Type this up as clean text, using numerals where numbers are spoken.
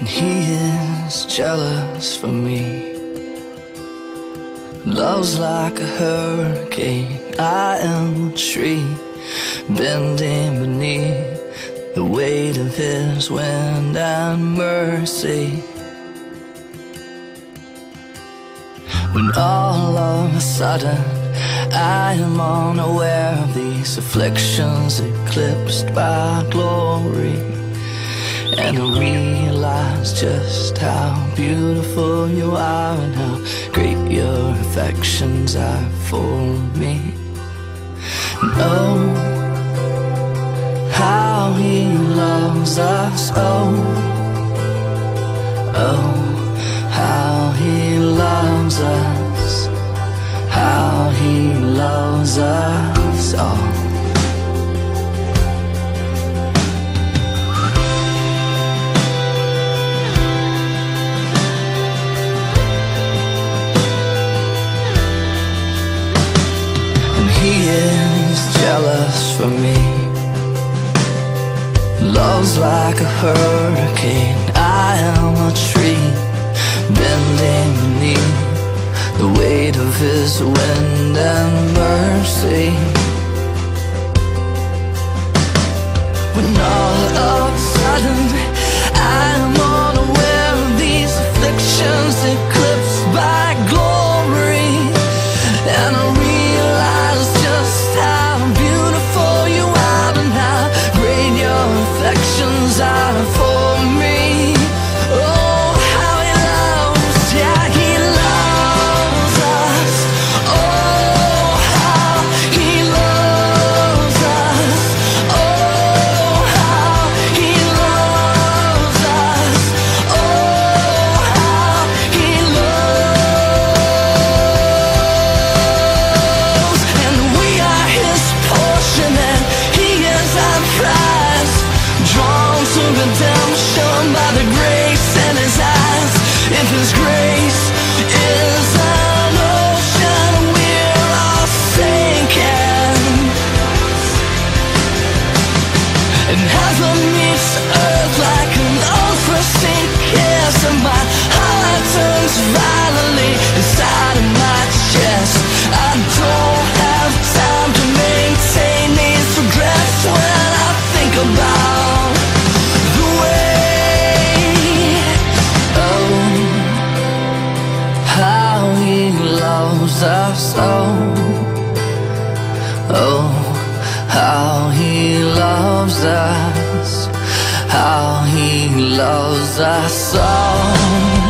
and he is jealous for me. Love's like a hurricane, I am a tree bending beneath the weight of his wind and mercy. When all of a sudden I am unaware of these afflictions eclipsed by glory, and I realize just how beautiful you are and how great your affections are for me. And oh, how he loves us, oh, oh, how he loves us, how he loves us all. He is jealous for me. Love's like a hurricane, I am a tree bending beneath the weight of his wind and mercy. When all of a sudden I am unaware of these afflictions eclipsed by glory, and I realize just how beautiful you are and how great your affections are for me. Oh, how he loves, yeah, he loves us. Oh, how he loves us. Oh, how he loves us. Oh, how he loves. And we are his portion and he is our prize, drawn to redemption by the grace in his eyes. If his grace is an ocean, we're all sinking, and heaven meets earth like an unforeseen kiss, and my heart turns violently inside of my chest. I don't have time to maintain these regrets when I think about the way, oh, how he loves us, oh, oh, how he loves us, how he loves us, oh.